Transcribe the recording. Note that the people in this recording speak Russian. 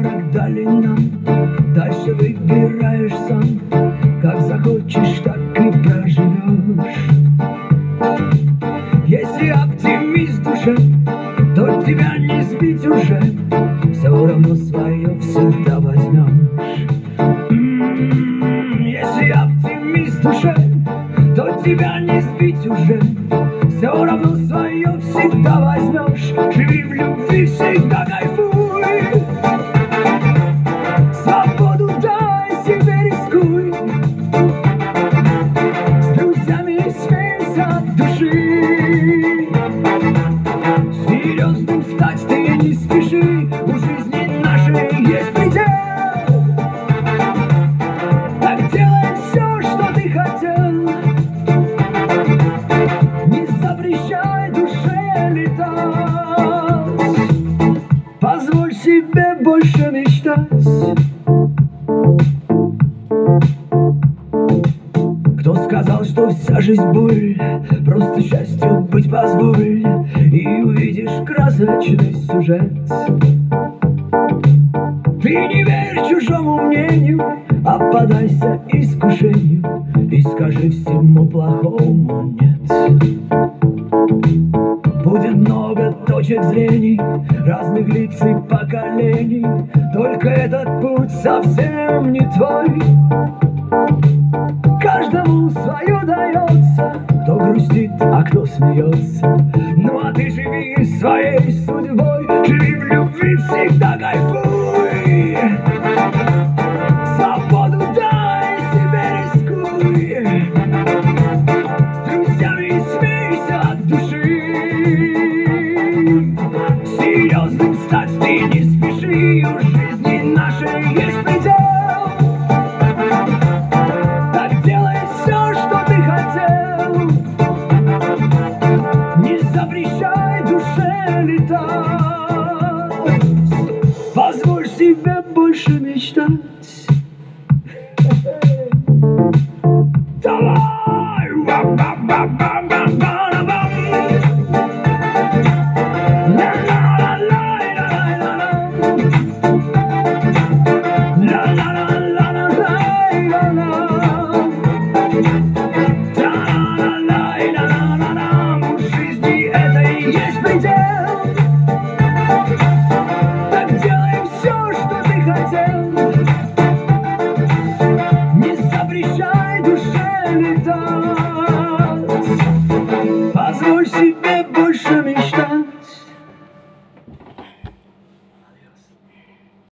подарок дали нам. Дальше выбираешь сам, как захочешь, так и проживешь. Если оптимист в душе, то тебя не сбить уже, все равно свое всегда возьмешь. Если оптимист в душе, то тебя не сбить уже, все равно свое всегда возьмешь. Живи в любви, всегда кайфуй, свободу дай себе, рискуй, с друзьями смейся от души. Серьезным стать ты не спеши, у жизни нашей есть предел. Так делай все, что ты хотел, не запрещай душе летать, позволь себе больше мечтать. Кто сказал, что вся жизнь боль, просто счастью быть позволь, и увидишь красочный сюжет. Ты не верь чужому мнению, а поддайся искушению и скажи всему плохому нет. Будет много точек зрений, разных лиц и поколений, только этот путь совсем не твой. Каждому свое дается, кто грустит, а кто смеется. Ну а ты живи своей судьбой, живи в любви, всегда кайфуй, свободу дай себе, рискуй, с друзьями смейся от души. Серьезным стать ты не спеши, у жизни нашей есть предел.